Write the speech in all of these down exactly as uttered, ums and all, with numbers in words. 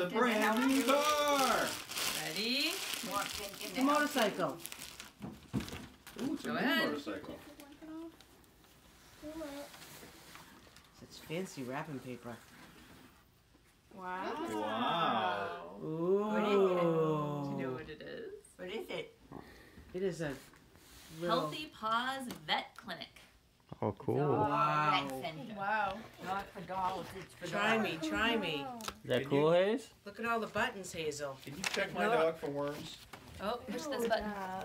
a brand new car. Ready? It's a motorcycle. Ooh, it's a Go new ahead. motorcycle. It's fancy wrapping paper. Wow. Wow. Ooh. What is it? Do you know what it is? What is it? It is a little... Healthy Paws Vet Clinic. Oh, cool. Wow. Wow. Not for dolls, it's for Try dogs. me, try me. Is that cool, Hayes? Look at all the buttons, Hazel. Can you check my dog for worms? Oh, push this button.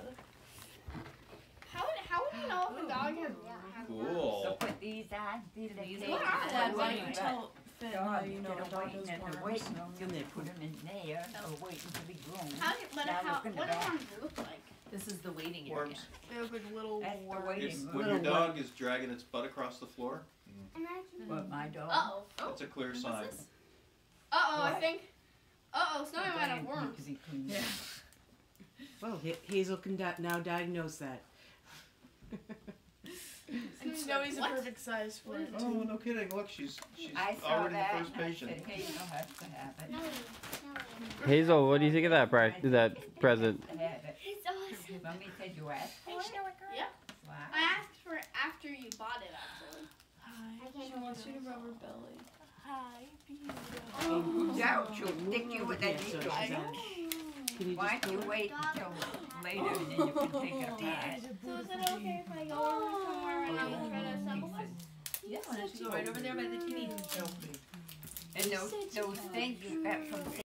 How would, how would you know if a dog has has So Cool. put these on, these are These the are things Dad, that why we don't you got. tell Finn how Dogs you know that a are dog waiting has in the worms? waiting room, they put them in there, or waiting to be groomed. How do you, but Now how, look in the what do back. worms look like? This is the waiting area. Worms. They look like little That's the worms. waiting It's room. when your Little dog is dragging its butt across the floor. What, my dog? Uh-oh. That's a clear What's sign. this? Uh-oh, I What? think. Uh-oh, Snowy might have Brian worms. needs to be cleaned. Yeah. Well, Ha- Hazel can di now diagnose that. And Snowy's a what? perfect size for it. Oh, no kidding. Look, she's she's I saw already that, the first and I patient. said, hey, you don't have to have it. Hazel, what do you think of that bra- that present? To have it. It's awesome. Mommy said you asked for it? Yep. Wow. I asked for it after you bought it, actually. Hi. She wants you to rub her belly. Hi, Oh, beautiful. yeah, she'll stick you with that Yeah, so needle. she's at- Can you Why just don't you pull it? wait until later and then you can take it apart? So is it okay if I go over somewhere right now and try to assemble it? Yeah, why don't you go right over there by the T V? And those, those things you got from